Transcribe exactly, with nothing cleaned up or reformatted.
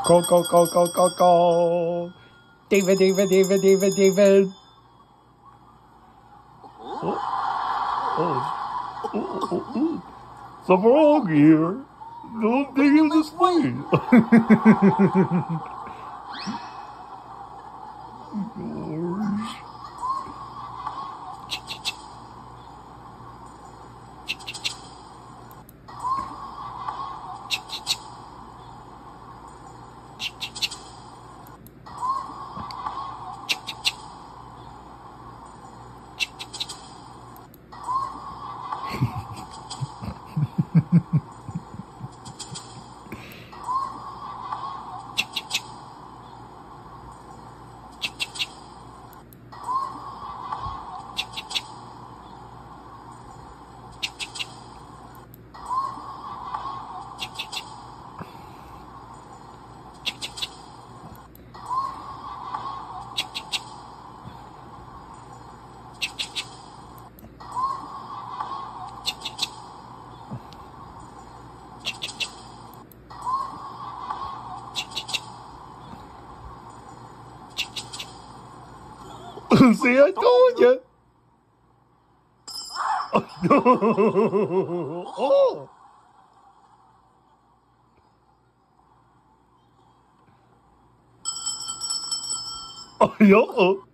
Go, go, go, go, go, go. David, David, David, David, David. Oh, oh, oh, oh, oh. Something wrong here. Don't dig in this way. Gosh. See, I told you. Oh. Oh, yeah.